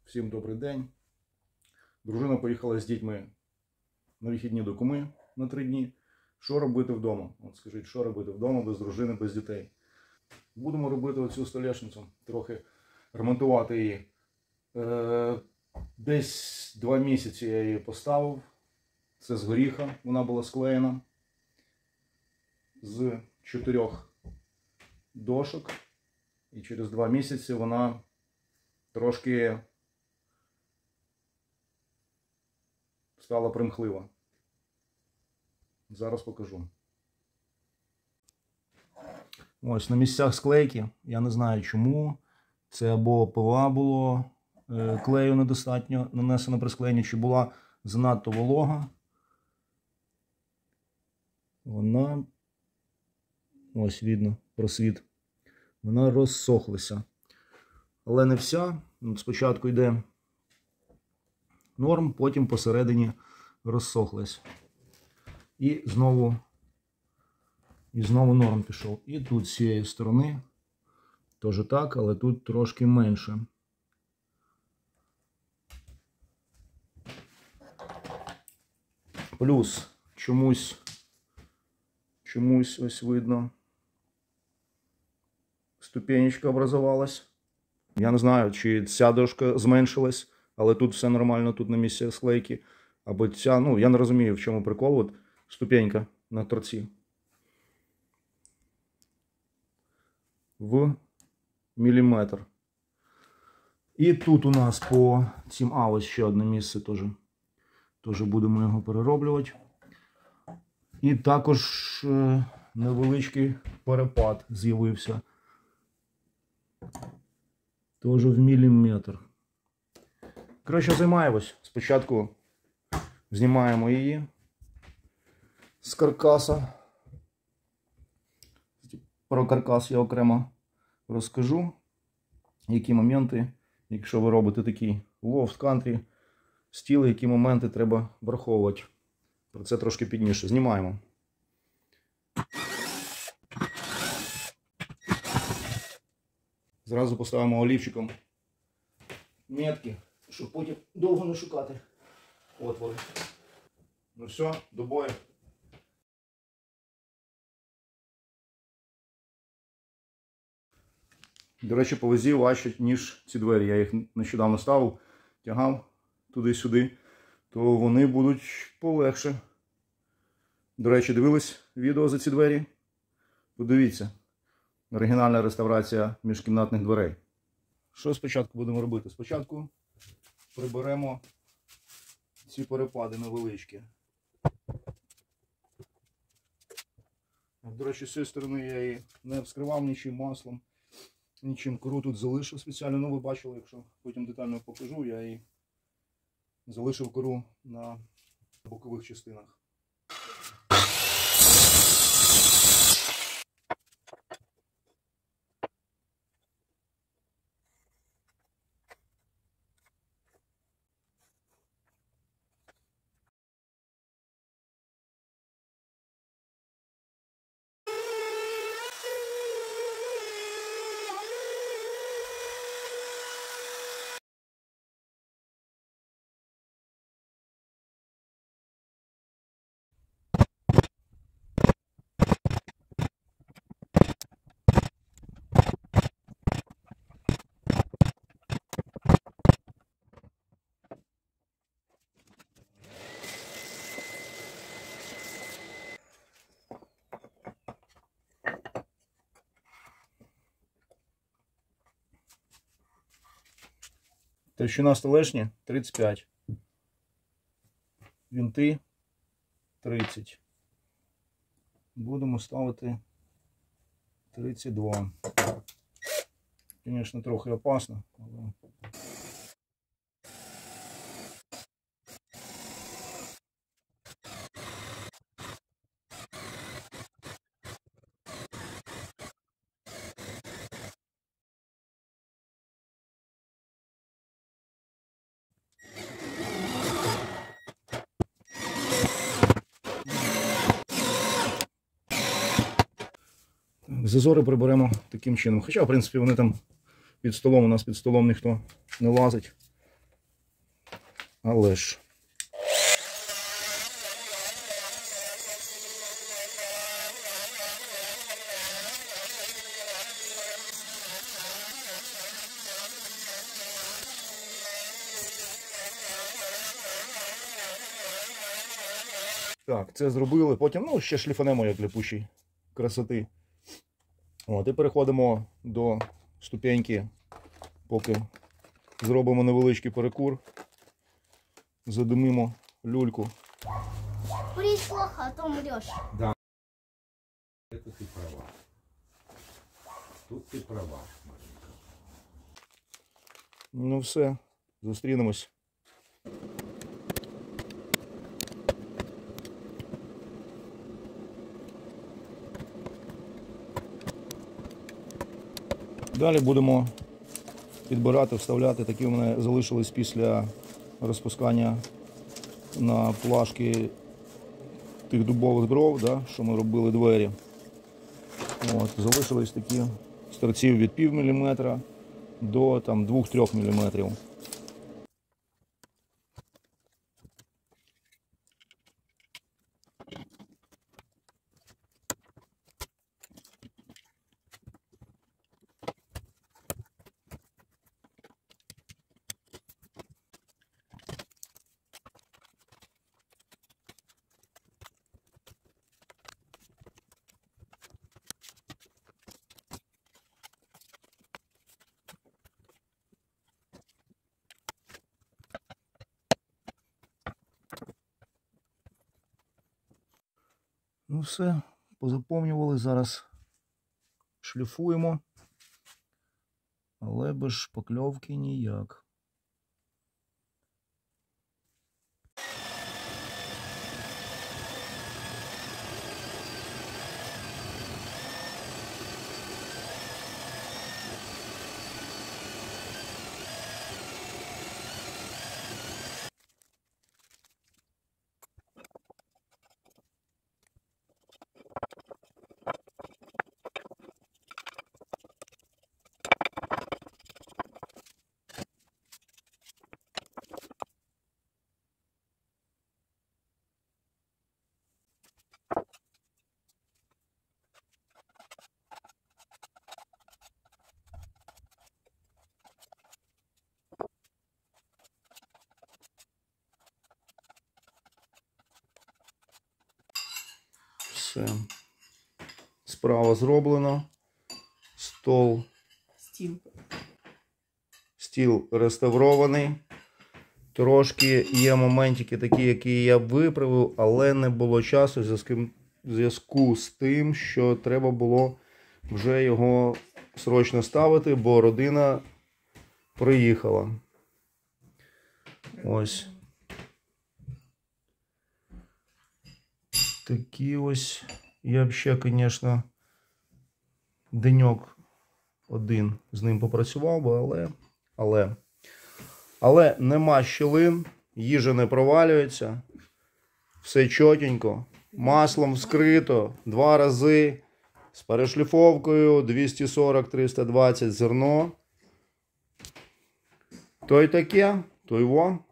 Всім добрий день. Дружина поїхала з дітьми на вихідні до куми на 3 дні. Що робити вдома? От скажіть, що робити вдома без дружини, без дітей? Будемо робити оцю столешницю, трохи ремонтувати її. Десь 2 місяці я її поставив. Це з горіха, вона була склеєна. З 4 дошок. І через 2 місяці вона трошки стала примхлива. Зараз покажу. Ось на місцях склейки. Я не знаю чому. Це або ПВА було, клею недостатньо нанесено при склеєнні, чи була занадто волога. Вона, ось видно просвіт, вона розсохлася. Але не вся. Спочатку йде норм, потім посередині розсохлась. І знову норм пішов. І тут з цієї сторони теж так, але тут трошки менше. Плюс чомусь ось видно, ступенечка образувалась. Я не знаю, чи ця дошка зменшилась, але тут все нормально, тут на місці склейки. Або ця, ну, я не розумію, в чому прикол. От ступенька на торці. В міліметр. І тут у нас по цим, ось ще одне місце теж будемо його перероблювати. І також невеличкий перепад з'явився. Теж в міліметр. Коротше, займаємось. Спочатку знімаємо її з каркаса. Про каркас я окремо розкажу. Які моменти, якщо ви робите такий лофт, кантрі, стіл, які моменти треба враховувати. Про це трошки пізніше. Знімаємо. Зразу поставимо олівчиком метки, щоб потім довго не шукати отвори. Ну все, до бою. До речі, по вазі важче, ніж ці двері. Я їх нещодавно ставив, тягав туди-сюди, то вони будуть полегше. До речі, дивились відео за ці двері? Подивіться. Оригінальна реставрація міжкімнатних дверей. Що спочатку будемо робити? Спочатку приберемо ці перепади невеличкі. До речі, з цієї сторони я її не вскривав нічим маслом, нічим. Кору тут залишив спеціально. Ну, ви бачили, якщо потім детально покажу, я її залишив кору на бокових частинах. Товщина столешні 35. Вінти 30. Будемо ставити 32. Звісно, трохи опасно, але... Зазори приберемо таким чином. Хоча, в принципі, вони там під столом, у нас під столом ніхто не лазить. Але ж. Так, це зробили. Потім, ну, ще шліфанемо як для пущої красоти. От, і переходимо до ступеньки, поки зробимо невеличкий перекур. Задимимо люльку. Курить плохо, а то умрешь. Да. Это ты права. Тут ты права, маленька. Ну все, зустрінемось. Далі будемо підбирати, вставляти. Такі у мене залишились після розпускання на плашки тих дубових дров, да, що ми робили двері. От, залишились такі з торців від пів міліметра до 2-3 міліметрів. Ну все, позаповнювали, зараз шліфуємо, але без шпакльовки ніяк. Все. Справа зроблено. Стіл реставрований. Трошки є моментики такі, які я виправив, але не було часу в зв'язку з тим, що треба було вже його срочно ставити, бо родина приїхала. Ось. Такі ось. Я б ще, звісно, деньок один з ним попрацював би, але нема щілин, їжа не провалюється, все чотенько, маслом вскрито 2 рази, з перешліфовкою 240-320 зерно. То й таке, то й во.